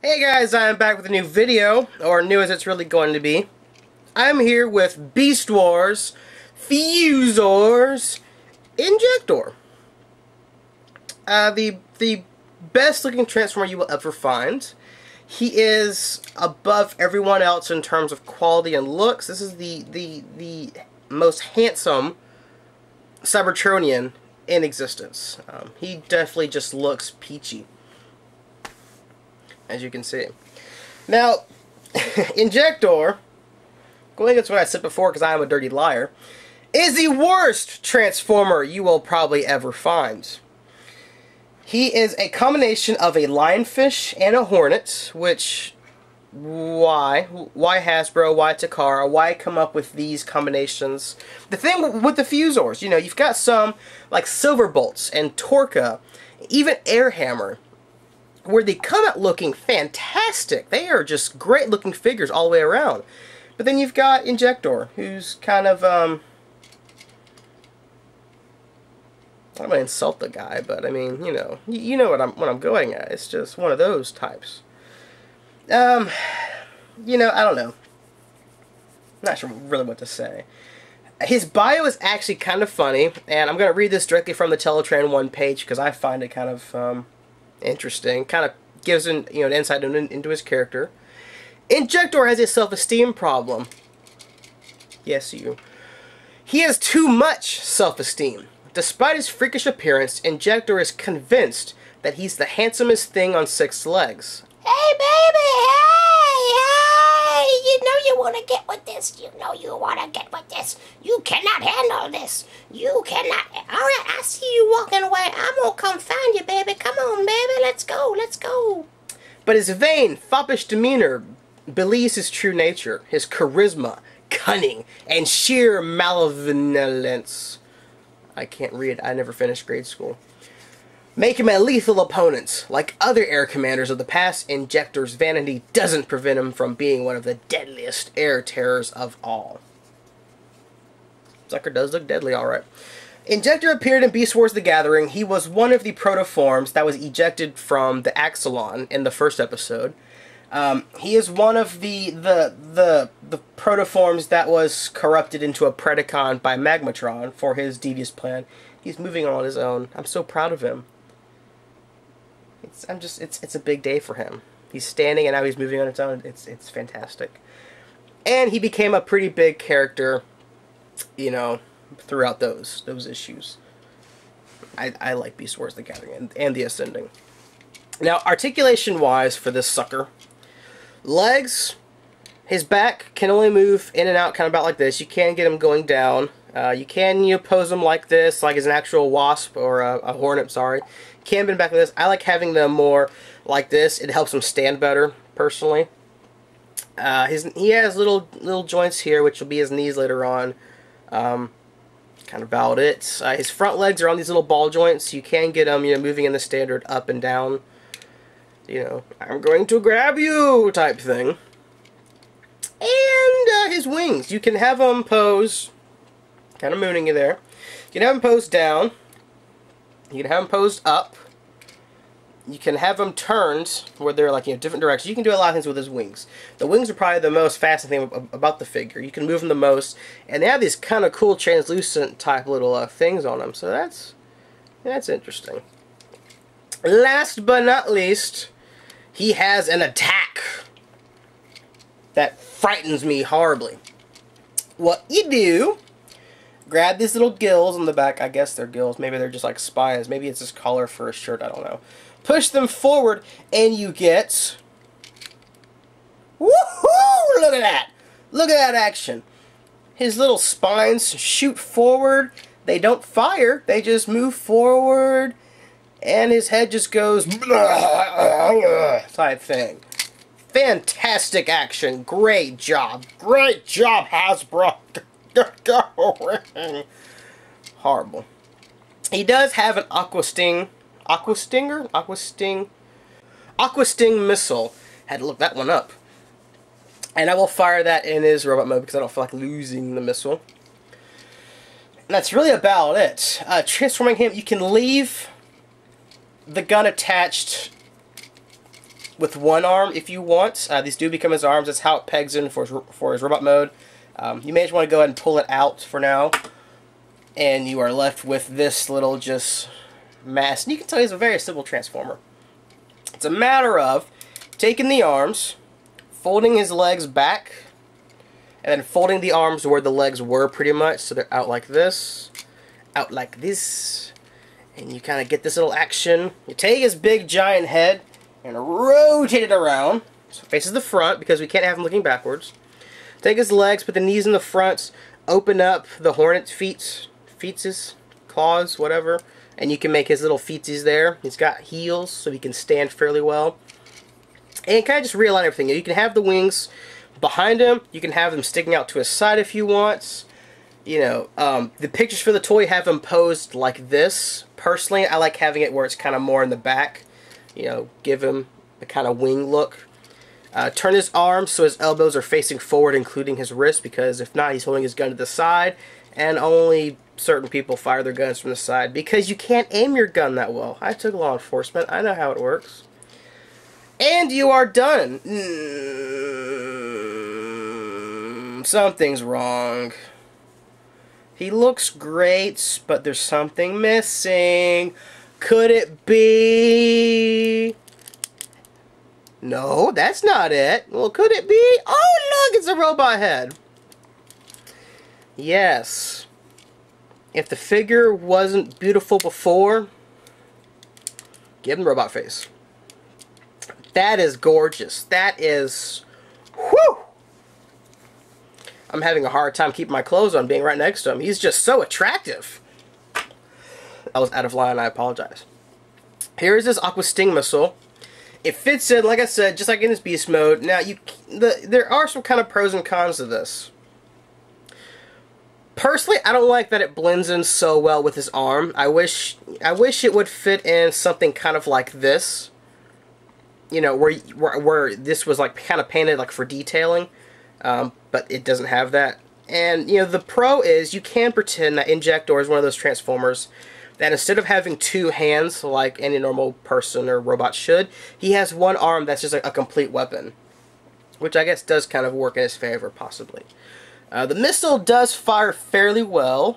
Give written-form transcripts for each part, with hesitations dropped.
Hey guys, I'm back with a new video, or new as it's really going to be. I'm here with Beast Wars Fuzors Injector. The best looking Transformer you will ever find. He is above everyone else in terms of quality and looks. This is the most handsome Cybertronian in existence. He definitely just looks peachy, as you can see. Now, Injector, going against what I said before because I am a dirty liar, is the worst Transformer you will probably ever find. He is a combination of a lionfish and a hornet, which, why? Why Hasbro? Why Takara? Why come up with these combinations? The thing with the Fuzors, you know, you've got some like Silverbolts and Torka, even Airhammer, where they come out looking fantastic. They are just great looking figures all the way around. But then you've got Injector, who's kind of, I don't want to insult the guy, but I mean, you know what I'm going at. It's just one of those types. You know, I don't know. I'm not sure really what to say. His bio is actually kind of funny, and I'm going to read this directly from the Teletran 1 page because I find it kind of interesting. Kind of gives an insight into his character. Injector has a self-esteem problem. Yes, you. He has too much self-esteem. Despite his freakish appearance, Injector is convinced that he's the handsomest thing on 6 legs. Hey, baby! Hey! You know you want to get with this. You know you want to get with this. You cannot handle this. You cannot. Alright, I see you walking away. I'm going to come find you, baby. Come on, baby. Let's go. Let's go. But his vain, foppish demeanor belies his true nature, his charisma, cunning, and sheer malevolence. I can't read. I never finished grade school. Make him a lethal opponent. Like other air commanders of the past, Injector's vanity doesn't prevent him from being one of the deadliest air terrors of all. Sucker does look deadly, alright. Injector appeared in Beast Wars The Gathering. He was one of the protoforms that was ejected from the Axelon in the first episode. He is one of the protoforms that was corrupted into a Predacon by Magmatron for his devious plan. He's moving on his own. I'm so proud of him. It's a big day for him. He's standing and now he's moving on his own. It's fantastic. And he became a pretty big character, you know, throughout those issues. I like Beast Wars The Gathering and The Ascending. Now, articulation-wise for this sucker, legs, his back can only move in and out kind of about like this. You can get him going down. You can pose him like this, like as an actual wasp or a hornet, sorry. Can bend back like this. I like having them more like this. It helps him stand better, personally. He has little joints here, which will be his knees later on. Kind of about it. His front legs are on these little ball joints. You can get them, moving in the standard up and down. I'm going to grab you type thing. And his wings. You can have them pose, kind of mooning you there. You can have them posed down. You can have them posed up. You can have them turned where they're like different directions. You can do a lot of things with his wings. The wings are probably the most fascinating thing about the figure. You can move them the most, and they have these kind of cool translucent type little things on them. So that's interesting. Last but not least, he has an attack that frightens me horribly. What you do, grab these little gills on the back. I guess they're gills. Maybe they're just like spines. Maybe it's his collar for a shirt. I don't know. Push them forward, and you get... Woohoo! Look at that! Look at that action. His little spines shoot forward. They don't fire. They just move forward. And his head just goes... type thing. Fantastic action. Great job. Great job, Hasbro. Horrible. He does have an Aqua Sting missile. Had to look that one up. And I will fire that in his robot mode because I don't feel like losing the missile. And that's really about it. Transforming him, you can leave the gun attached with one arm if you want. These do become his arms. That's how it pegs in for his robot mode. You may just want to go ahead and pull it out for now. And you are left with this little just mass. And you can tell he's a very simple transformer. It's a matter of taking the arms, folding his legs back, and then folding the arms where the legs were pretty much. So they're out like this, out like this. And you kind of get this little action. You take his big giant head and rotate it around. So it faces the front because we can't have him looking backwards. Take his legs, put the knees in the front, open up the hornet's feet, claws, whatever. And you can make his little feetsies there. He's got heels, so he can stand fairly well. And kind of just realign everything. You can have the wings behind him. You can have them sticking out to his side if you want. You know, the pictures for the toy have him posed like this. Personally, I like having it where it's kind of more in the back. You know, give him the kind of wing look. Turn his arms so his elbows are facing forward, including his wrist, because if not, he's holding his gun to the side, and only certain people fire their guns from the side, because you can't aim your gun that well. I took law enforcement. I know how it works. And you are done. Something's wrong. He looks great, but there's something missing. Could it be... No, that's not it. Well, could it be? Oh, look, it's a robot head. Yes. If the figure wasn't beautiful before, give him robot face. That is gorgeous. That is... Whew! I'm having a hard time keeping my clothes on being right next to him. He's just so attractive. I was out of line. I apologize. Here is this Aqua Sting missile. It fits in, like I said, just like in his beast mode. Now, there are some kind of pros and cons to this. Personally, I don't like that it blends in so well with his arm. I wish it would fit in something kind of like this. You know, where this was like kind of painted like for detailing, but it doesn't have that. And you know, the pro is you can pretend that Injector is one of those Transformers that instead of having two hands like any normal person or robot should, he has one arm that's just a complete weapon, which I guess does kind of work in his favor, possibly. The missile does fire fairly well.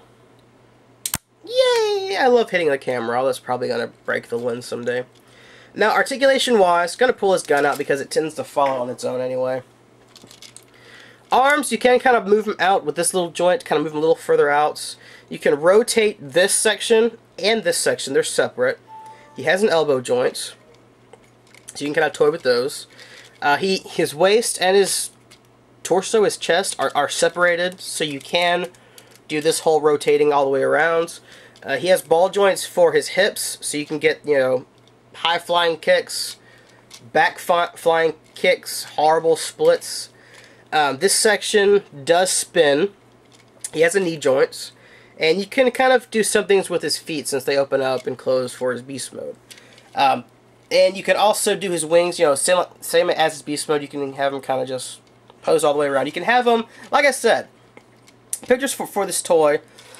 Yay! I love hitting the camera. That's probably going to break the lens someday. Now, articulation-wise, going to pull his gun out because it tends to fall on its own anyway. Arms, you can kind of move them out with this little joint, kind of move them a little further out. You can rotate this section and this section. They're separate. He has an elbow joint, so you can kind of toy with those. His waist and his torso, his chest, are separated, so you can do this whole rotating all the way around. He has ball joints for his hips, so you can get, you know, high flying kicks, back flying kicks, horrible splits. This section does spin. He has a knee joints, and you can kind of do some things with his feet since they open up and close for his beast mode. And you can also do his wings, you know, same as his beast mode. You can have him kind of just pose all the way around. You can have him, like I said, pictures for this toy,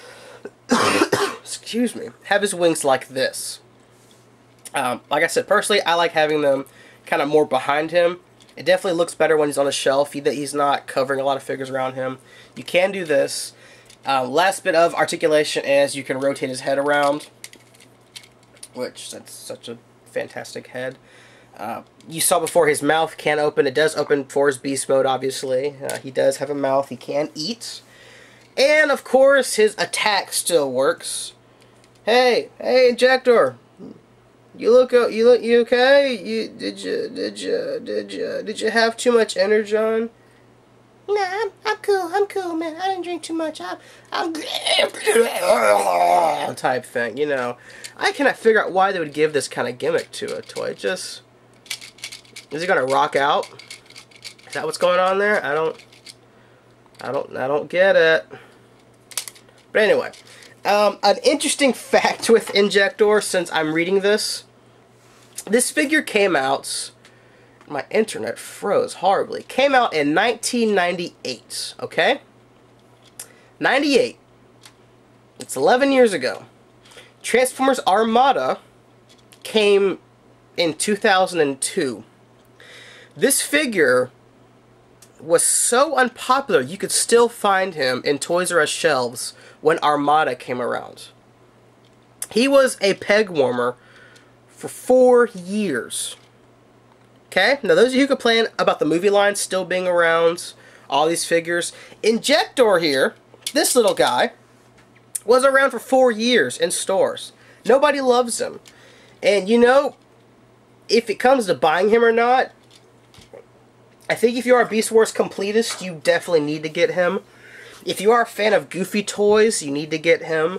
excuse me, have his wings like this. Like I said, personally, I like having them kind of more behind him. It definitely looks better when he's on a shelf. He's not covering a lot of figures around him. You can do this. Last bit of articulation is you can rotate his head around, which that's such a fantastic head. You saw before his mouth can open. It does open for his beast mode, obviously. He does have a mouth. He can eat. And, of course, his attack still works. Hey, Injector. You okay? Did you have too much Energon? Nah, I'm cool, man. I didn't drink too much. I'm type thing, you know. I cannot figure out why they would give this kind of gimmick to a toy. Is it gonna rock out? Is that what's going on there? I don't get it. But anyway, an interesting fact with Injector, since I'm reading this figure came out, my internet froze horribly, came out in 1998, okay? 98. It's 11 years ago. Transformers Armada came in 2002. This figure was so unpopular, you could still find him in Toys R Us shelves when Armada came around. He was a peg warmer for 4 years. Okay? Now, those of you who complain about the movie line still being around, all these figures, Injector here, this little guy, was around for 4 years in stores. Nobody loves him. And, you know, if it comes to buying him or not, I think if you are a Beast Wars completist, you definitely need to get him. If you are a fan of Goofy toys, you need to get him.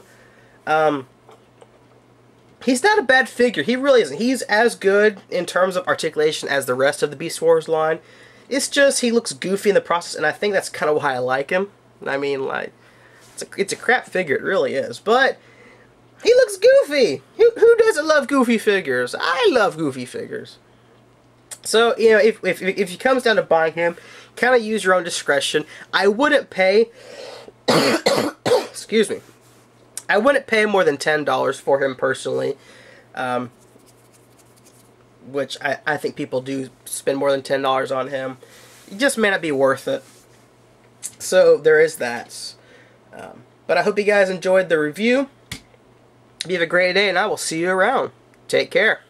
He's not a bad figure. He really isn't. He's as good in terms of articulation as the rest of the Beast Wars line. It's just he looks goofy in the process, and I think that's kind of why I like him. I mean, like, it's a crap figure. It really is. But he looks goofy. Who doesn't love goofy figures? I love goofy figures. So, you know, if it comes down to buying him, kind of use your own discretion. I wouldn't pay... excuse me. I wouldn't pay more than $10 for him personally. Which I think people do spend more than $10 on him. It just may not be worth it. So, there is that. But I hope you guys enjoyed the review. You have a great day, and I will see you around. Take care.